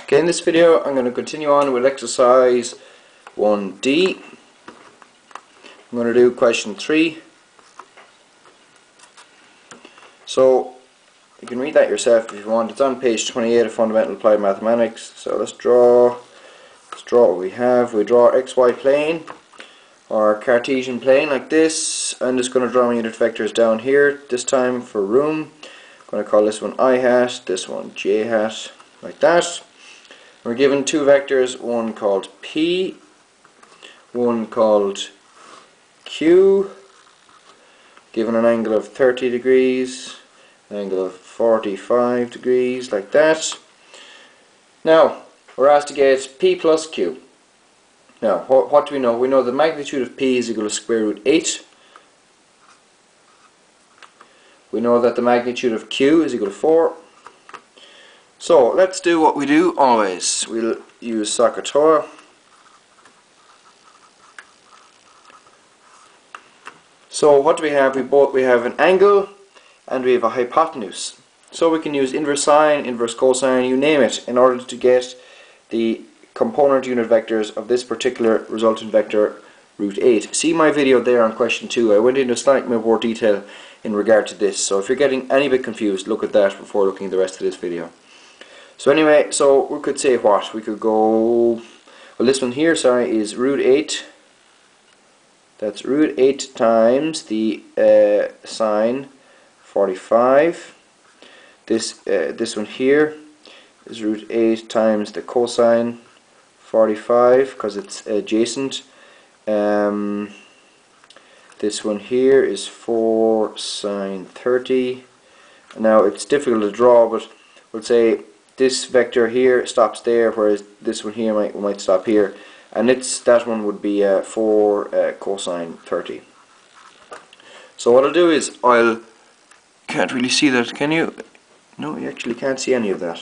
Okay, in this video I'm going to continue on with exercise 1D. I'm going to do question 3. So you can read that yourself if you want. It's on page 28 of Fundamental Applied Mathematics. So let's draw what we have. We draw XY plane or Cartesian plane like this. I'm just going to draw my unit vectors down here this time for room. I'm going to call this one I hat, this one j hat, like that. We're given two vectors, one called P, one called Q, given an angle of 30 degrees, an angle of 45 degrees, like that. Now, we're asked to get P plus Q. Now, what do we know? We know the magnitude of P is equal to square root 8. We know that the magnitude of Q is equal to 4. So let's do what we do always. We'll use SOHCAHTOA. So what do we have? We have an angle and we have a hypotenuse. So we can use inverse sine, inverse cosine, you name it, in order to get the component unit vectors of this particular resultant vector root 8. See my video there on question 2. I went into slightly more detail in regard to this. So if you're getting any bit confused, look at that before looking at the rest of this video. So anyway, so we could say what? We could go, well, this one here, sorry, is root 8. That's root 8 times the sine 45. This one here is root 8 times the cosine 45 because it's adjacent. This one here is 4 sine 30. Now it's difficult to draw, but we'll say this vector here stops there, whereas this one here might stop here, and that one would be 4 cosine 30. So what I'll do is can't really see that, can you? No, you actually can't see any of that.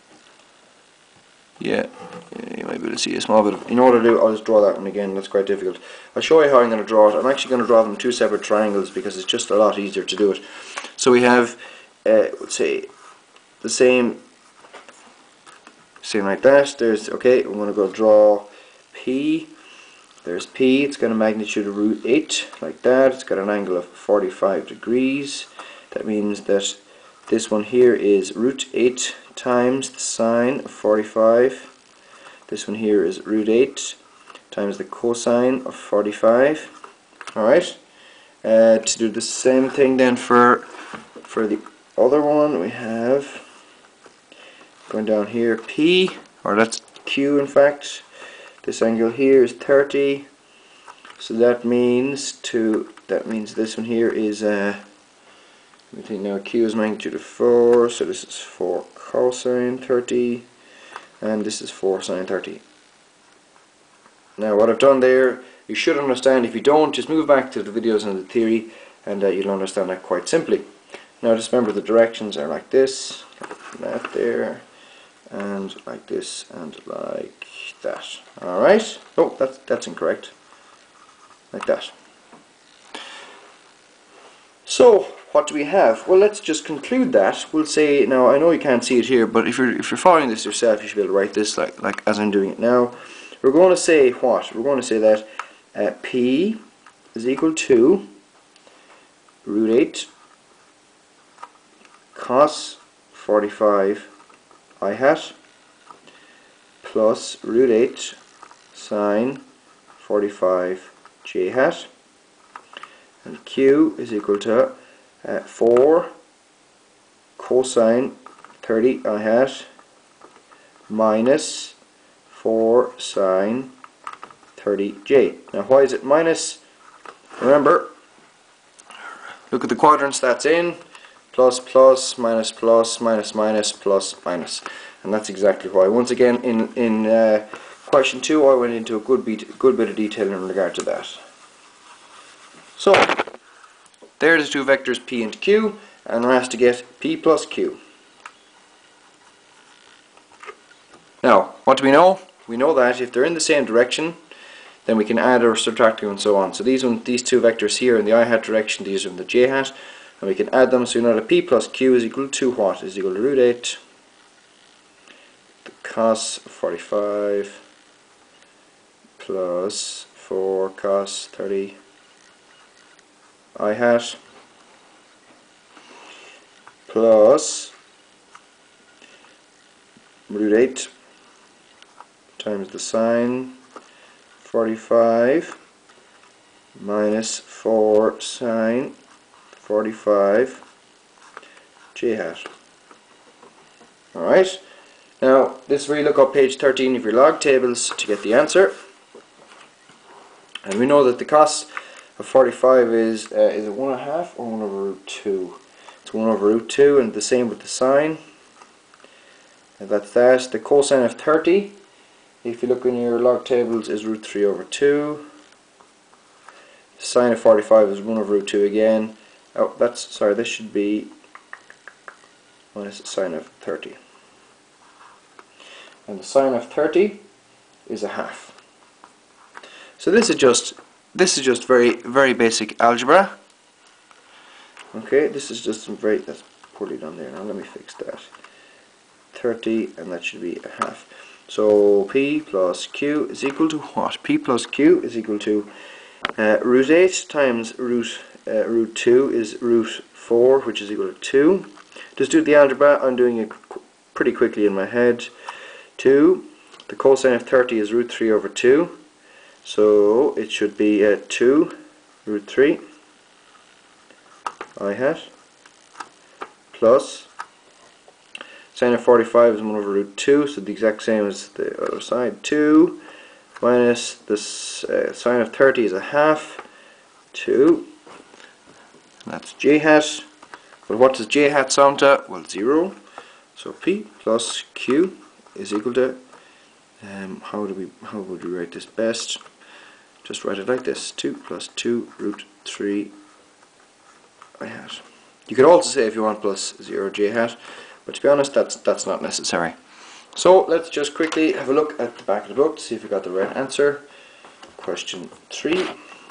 Yeah, you might be able to see a small bit of. In order to do, I'll just draw that one again. That's quite difficult. I'll show you how I'm going to draw it. I'm actually going to draw them two separate triangles because it's just a lot easier to do it. So we have, let's say, the same like that. Okay, we're going to go draw P. There's P. It's got a magnitude of root 8, like that. It's got an angle of 45 degrees. That means that this one here is root 8 times the sine of 45. This one here is root 8 times the cosine of 45. Alright. To do the same thing then for the other one, we have, going down here, P, or that's Q in fact. This angle here is 30. So that means this one here is let me think now, Q is magnitude of 4, so this is 4 cosine 30, and this is 4 sine 30. Now what I've done there, you should understand. If you don't, just move back to the videos on the theory, and you'll understand that quite simply. Now just remember the directions are like this, like that there, and like this, and like that. Alright? Oh, that's incorrect. Like that. So, what do we have? Well, let's just conclude that. We'll say, now I know you can't see it here, but if you're following this yourself, you should be able to write this like as I'm doing it now. We're going to say what? We're going to say that P is equal to root 8 cos 45 I hat plus root 8 sine 45 j hat, and Q is equal to 4 cosine 30 I hat minus 4 sine 30j. Now why is it minus? Remember, look at the quadrants that's in. Plus, plus, minus, plus, minus, minus, plus, minus. And that's exactly why. Once again, in question 2, I went into a good bit of detail in regard to that. So, there are the two vectors P and Q, and we're asked to get P plus Q. Now, what do we know? We know that if they're in the same direction, then we can add or subtract them and so on. So these two vectors here in the I hat direction, these are in the j hat, and we can add them. So we know that P plus Q is equal to what? Is equal to root 8 cos 45 plus 4 cos 30 I hat plus root 8 times the sine 45 minus 4 sine 45 j hat. Alright, now this is where you look up page 13 of your log tables to get the answer. And we know that the cos of 45 is it 1 1/2 or 1 over root 2? It's 1 over root 2, and the same with the sine. And that's that. The cosine of 30, if you look in your log tables, is root 3 over 2. The sine of 45 is 1 over root 2 again. Oh, this should be minus the sine of 30. And the sine of 30 is 1/2. So this is just very basic algebra. Okay, this is just that's poorly done there. Now let me fix that. 30, and that should be 1/2. So P plus Q is equal to what? P plus Q is equal to root 8 times root 2 is root 4, which is equal to 2. Just do the algebra. I'm doing it pretty quickly in my head. 2. The cosine of 30 is root 3 over 2. So it should be 2 root 3 I hat plus sine of 45 is 1 over root 2, so the exact same as the other side. 2 minus the sine of 30 is 1/2. 2. That's j hat. But what does j hat sum to? Well, 0. So P plus Q is equal to how would we write this best? Just write it like this: 2 plus 2 root 3 I hat. You could also say, if you want, plus 0 j hat, but to be honest, that's not necessary. So let's just quickly have a look at the back of the book to see if we got the right answer. Question 3.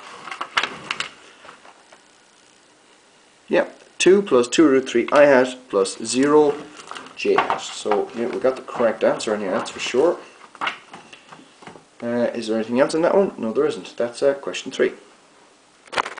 Yeah, 2 plus 2 root 3 I hat plus 0 j hat. So yeah, we got the correct answer on here, that's for sure. Is there anything else in that one? No, there isn't. That's question 3.